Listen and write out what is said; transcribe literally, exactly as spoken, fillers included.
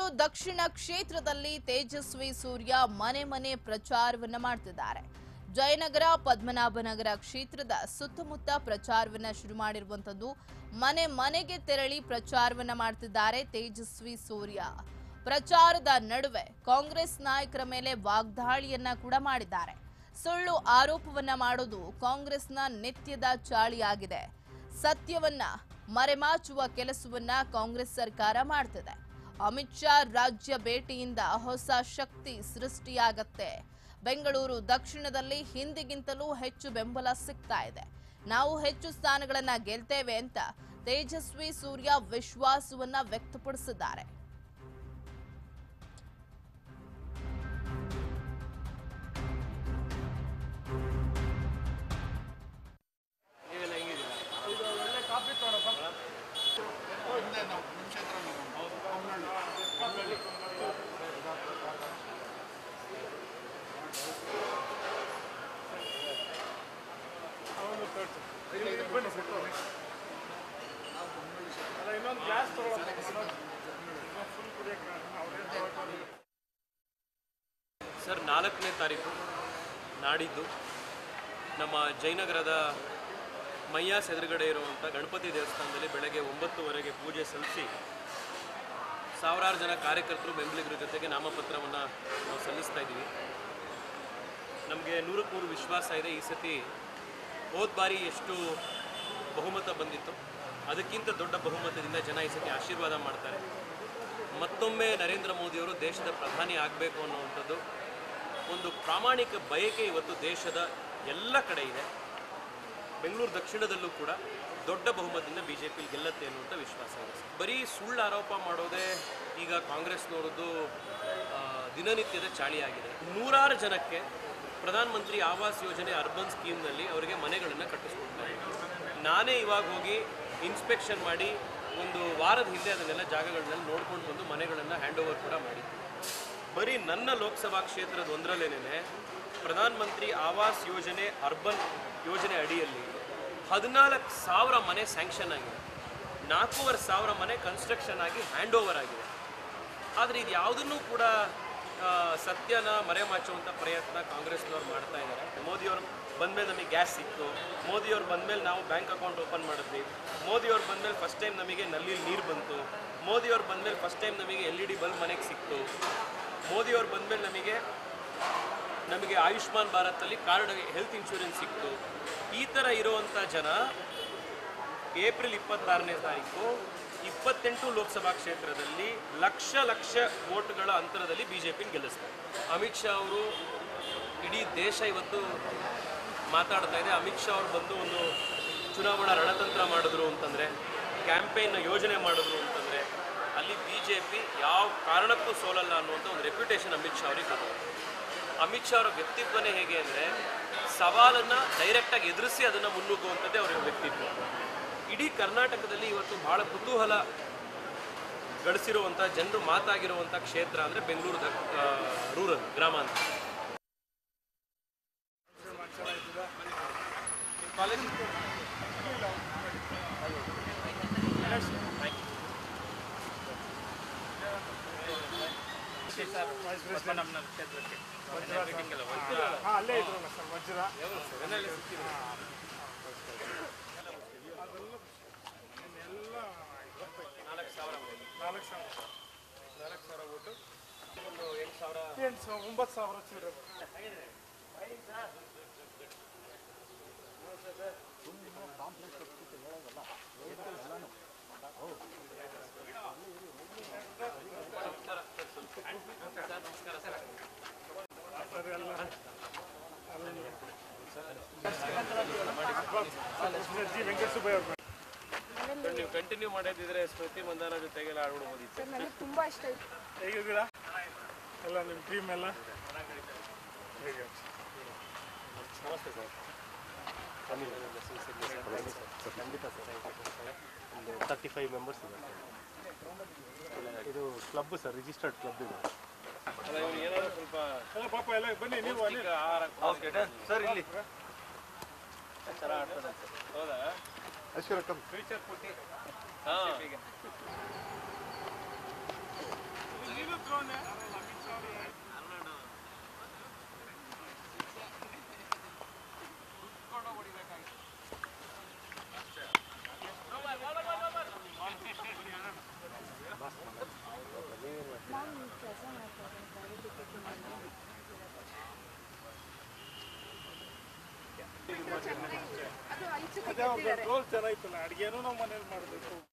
ದಕ್ಷಿಣ ಕ್ಷೇತ್ರದಲ್ಲಿ ತೇಜಸ್ವಿ ಸೂರ್ಯ ಮನೆ ಮನೆ ಪ್ರಚಾರವನ್ನ ಮಾಡ್ತಿದ್ದಾರೆ. ಜಯನಗರ ಪದ್ಮನಾಭನಗರ ಕ್ಷೇತ್ರದ ಸುತ್ತಮುತ್ತ ಪ್ರಚಾರವನ್ನ ಶುರು ಮಾಡಿರುವಂತದ್ದು. ಮನೆ ಮನೆಗೆ ತೆರಳಿ ಪ್ರಚಾರವನ್ನ ಮಾಡ್ತಿದ್ದಾರೆ ತೇಜಸ್ವಿ ಸೂರ್ಯ. ಪ್ರಚಾರದ ನಡುವೆ ಕಾಂಗ್ರೆಸ್ ನಾಯಕರ ಮೇಲೆ ವಾಗ್ದಾಳಿಯನ್ನ ಕೂಡ ಮಾಡಿದ್ದಾರೆ. ಸುಳ್ಳು ಆರೋಪವನ್ನ ಮಾಡೋದು ಕಾಂಗ್ರೆಸ್ನ ನಿತ್ಯದ ಚಾಳಿಯಾಗಿದೆ. ಸತ್ಯವನ್ನ ಮರೆಮಾಚುವ ಕೆಲಸವನ್ನ ಕಾಂಗ್ರೆಸ್ ಸರ್ಕಾರ ಮಾಡ್ತಿದೆ. ಅಮಿತ್ ಶಾ ರಾಜ್ಯ ಭೇಟಿಯಿಂದ ಹೊಸ ಶಕ್ತಿ ಸೃಷ್ಟಿಯಾಗತ್ತೆ. ಬೆಂಗಳೂರು ದಕ್ಷಿಣದಲ್ಲಿ ಹಿಂದಿಗಿಂತಲೂ ಹೆಚ್ಚು ಬೆಂಬಲ ಸಿಗ್ತಾ ಇದೆ. ನಾವು ಹೆಚ್ಚು ಸ್ಥಾನಗಳನ್ನ ಗೆಲ್ತೇವೆ ಅಂತ ತೇಜಸ್ವಿ ಸೂರ್ಯ ವಿಶ್ವಾಸವನ್ನ ವ್ಯಕ್ತಪಡಿಸಿದ್ದಾರೆ. ಸರ್, ನಾಲ್ಕನೇ ತಾರೀಕು ನಾಡಿದ್ದು ನಮ್ಮ ಜಯನಗರದ ಮಯ್ಯಾಸ್ ಎದುರುಗಡೆ ಇರುವಂಥ ಗಣಪತಿ ದೇವಸ್ಥಾನದಲ್ಲಿ ಬೆಳಗ್ಗೆ ಒಂಬತ್ತುವರೆಗೆ ಪೂಜೆ ಸಲ್ಲಿಸಿ ಸಾವಿರಾರು ಜನ ಕಾರ್ಯಕರ್ತರು ಬೆಂಬಲಿಗರ ಜೊತೆಗೆ ನಾಮಪತ್ರವನ್ನು ನಾವು ಸಲ್ಲಿಸ್ತಾ ಇದ್ದೀವಿ. ನಮಗೆ ನೂರಕ್ಕೆ ನೂರು ವಿಶ್ವಾಸ ಇದೆ. ಈ ಸತಿ ಹೋದ ಬಾರಿ ಎಷ್ಟು ಬಹುಮತ ಬಂದಿತ್ತು ಅದಕ್ಕಿಂತ ದೊಡ್ಡ ಬಹುಮತದಿಂದ ಜನ ಈ ಸತಿ ಆಶೀರ್ವಾದ ಮಾಡ್ತಾರೆ. ಮತ್ತೊಮ್ಮೆ ನರೇಂದ್ರ ಮೋದಿಯವರು ದೇಶದ ಪ್ರಧಾನಿ ಆಗಬೇಕು ಅನ್ನುವಂಥದ್ದು ಒಂದು ಪ್ರಾಮಾಣಿಕ ಬಯಕೆ ಇವತ್ತು ದೇಶದ ಎಲ್ಲ ಕಡೆ ಇದೆ. ಬೆಂಗಳೂರು ದಕ್ಷಿಣದಲ್ಲೂ ಕೂಡ ದೊಡ್ಡ ಬಹುಮತದಿಂದ ಬಿ ಜೆ ಪಿ ಗೆಲ್ಲತ್ತೆ ಅನ್ನುವಂಥ ವಿಶ್ವಾಸ ಇದೆ. ಬರೀ ಸುಳ್ಳು ಆರೋಪ ಮಾಡೋದೇ ಈಗ ಕಾಂಗ್ರೆಸ್ನವರದ್ದು ದಿನನಿತ್ಯದ ಚಾಳಿಯಾಗಿದೆ. ನೂರಾರು ಜನಕ್ಕೆ ಪ್ರಧಾನಮಂತ್ರಿ ಆವಾಸ್ ಯೋಜನೆ ಅರ್ಬನ್ ಸ್ಕೀಮ್ನಲ್ಲಿ ಅವರಿಗೆ ಮನೆಗಳನ್ನು ಕಟ್ಟಿಸ್ಕೊಡ್ತಾರೆ. ನಾನೇ ಇವಾಗ ಹೋಗಿ ಇನ್ಸ್ಪೆಕ್ಷನ್ ಮಾಡಿ ಒಂದು ವಾರದ ಹಿಂದೆ ಅದನ್ನೆಲ್ಲ ಜಾಗಗಳನ್ನೆಲ್ಲ ನೋಡ್ಕೊಂಡು ಬಂದು ಮನೆಗಳನ್ನು ಹ್ಯಾಂಡ್ ಓವರ್ ಕೂಡ ಮಾಡಿದ್ದೆ. ಬರೀ ನನ್ನ ಲೋಕಸಭಾ ಕ್ಷೇತ್ರದ ಒಂದರಲ್ಲೇನೆ ಪ್ರಧಾನಮಂತ್ರಿ ಆವಾಸ್ ಯೋಜನೆ ಅರ್ಬನ್ ಯೋಜನೆ ಅಡಿಯಲ್ಲಿ ಹದಿನಾಲ್ಕು ಸಾವಿರ ಮನೆ ಸ್ಯಾಂಕ್ಷನ್ ಆಗಿದೆ. ನಾಲ್ಕೂವರೆ ಸಾವಿರ ಮನೆ ಕನ್ಸ್ಟ್ರಕ್ಷನ್ ಆಗಿ ಹ್ಯಾಂಡ್ ಓವರ್ ಆಗಿದೆ. ಆದರೆ ಇದು ಯಾವುದನ್ನೂ ಕೂಡ ಸತ್ಯನ ಮರೆಮಾಚುವಂಥ ಪ್ರಯತ್ನ ಕಾಂಗ್ರೆಸ್ನವ್ರು ಮಾಡ್ತಾ ಇದ್ದಾರೆ. ಮೋದಿಯವರು ಬಂದಮೇಲೆ ನಮಗೆ ಗ್ಯಾಸ್ ಸಿಕ್ತು, ಮೋದಿಯವ್ರು ಬಂದಮೇಲೆ ನಾವು ಬ್ಯಾಂಕ್ ಅಕೌಂಟ್ ಓಪನ್ ಮಾಡಿದ್ವಿ, ಮೋದಿಯವ್ರು ಬಂದಮೇಲೆ ಫಸ್ಟ್ ಟೈಮ್ ನಮಗೆ ನಲ್ಲಿ ನೀರು ಬಂತು, ಮೋದಿಯವ್ರು ಬಂದಮೇಲೆ ಫಸ್ಟ್ ಟೈಮ್ ನಮಗೆ ಎಲ್ ಇ ಡಿ ಬಲ್ಬ್ ಮನೆಗೆ ಸಿಕ್ತು, ಮೋದಿಯವ್ರು ಬಂದಮೇಲೆ ನಮಗೆ ನಮಗೆ ಆಯುಷ್ಮಾನ್ ಭಾರತಲ್ಲಿ ಕಾರ್ಡ್ ಹೆಲ್ತ್ ಇನ್ಶೂರೆನ್ಸ್ ಸಿಕ್ತು. ಈ ಥರ ಇರುವಂಥ ಜನ ಏಪ್ರಿಲ್ ಇಪ್ಪತ್ತಾರನೇ ತಾರೀಕು ಇಪ್ಪತ್ತೆಂಟು ಲೋಕಸಭಾ ಕ್ಷೇತ್ರದಲ್ಲಿ ಲಕ್ಷ ಲಕ್ಷ ವೋಟ್ಗಳ ಅಂತರದಲ್ಲಿ ಬಿ ಜೆ ಪಿನ ಗೆಲ್ಲಿಸ್ತಾರೆ. ಅಮಿತ್ ಶಾ ಅವರು ಇಡೀ ದೇಶ ಇವತ್ತು ಮಾತಾಡ್ತಾ ಇದೆ. ಅಮಿತ್ ಶಾ ಅವರು ಬಂದು ಒಂದು ಚುನಾವಣಾ ರಣತಂತ್ರ ಮಾಡಿದ್ರು ಅಂತಂದರೆ, ಕ್ಯಾಂಪೇನ್ ಯೋಜನೆ ಮಾಡಿದ್ರು ಅಂತಂದರೆ ಅಲ್ಲಿ ಬಿ ಜೆ ಪಿ ಯಾವ ಕಾರಣಕ್ಕೂ ಸೋಲಲ್ಲ ಅನ್ನುವಂಥ ಒಂದು ರೆಪ್ಯುಟೇಷನ್ ಅಮಿತ್ ಶಾ ಅವರಿಗೆ ಕೊಟ್ಟರು. ಅಮಿತ್ ಶಾ ಅವರ ವ್ಯಕ್ತಿತ್ವನೇ ಹೇಗೆ ಅಂದರೆ ಸವಾಲನ್ನು ಡೈರೆಕ್ಟಾಗಿ ಎದುರಿಸಿ ಅದನ್ನು ಮುನ್ನುಗ್ಗುವಂಥದ್ದೇ ಅವರ ವ್ಯಕ್ತಿತ್ವ. ಇಡೀ ಕರ್ನಾಟಕದಲ್ಲಿ ಇವತ್ತು ಭಾಳ ಕುತೂಹಲ ಗಳಿಸಿರುವಂಥ ಜನರು ಮಾತಾಗಿರುವಂಥ ಕ್ಷೇತ್ರ ಅಂದರೆ ಬೆಂಗಳೂರು ರೂರಲ್ ಗ್ರಾಮಾಂತರ. ಕಾಲೇಜ್ ಪದ್ಮನಾಭನಗರ ಕ್ಷೇತ್ರಕ್ಕೆ ಅಲ್ಲೇ ಇದ್ರಲ್ಲ ಸರ್ ವಜ್ರ ಎಲ್ಲ ನಾಲ್ಕು ಸಾವಿರ ನಾಲ್ಕು ಸಾವಿರ ನಾಲ್ಕು ಸಾವಿರ ಓಟು ಒಂದು ಎಂಟು ಸಾವಿರ ಎಂಟು ಸಾವಿರ ಒಂಬತ್ತು ಸಾವಿರ ಚಿಲ್ಲರೆ ನೀವು ಕಂಟಿನ್ಯೂ ಮಾಡೋದಿದ್ರೆ ಸ್ಮೃತಿ ಮಂದಾನ ಜೊತೆಗೆಲ್ಲ ಆಡ್ಬಿಡ್ಬೋದಿತ್ತು. ನನಗೆ ತುಂಬಾ ಇಷ್ಟ ಆಯ್ತು. ಹೇಗಿದ್ದೀರಾ ಎಲ್ಲ ನಿಮ್ಮ ಟೀಮ್ ಎಲ್ಲ? ಹೇಗೆ? ನಮಸ್ತೆ ಸರ್. ಖಂಡಿತ ಸರ್. ಒಂದು ತರ್ಟಿ ಫೈವ್ ಮೆಂಬರ್ಸ್ ಇದೆ. ಇದು ಕ್ಲಬ್ ಸರ್, ರಿಜಿಸ್ಟರ್ಡ್ ಕ್ಲಬ್ ಇದೆ. ಅಲ್ಲ ಇವ್ರು ಏನಾದ್ರು ಸ್ವಲ್ಪ ಎಲ್ಲ ಪಾಪ ಎಲ್ಲ ಬನ್ನಿ ನೀವು ಅಲ್ಲಿ ಆಹಾರ ಸರ್ ಇಲ್ಲಿ ಚೆನ್ನಾಗಿ ಆಡ್ತದೆ. ಹೌದಾ? ಫ್ಯೂಚರ್ ಪುಟ್ಟಿ ಹಾಂ ಅದೇ ಅವ್ರ ರೋಲ್ ಚೆನ್ನಾಗಿತ್ತಲ್ಲ ಅಡುಗೆನೂ ನಾವು ಮನೇಲಿ ಮಾಡಬೇಕು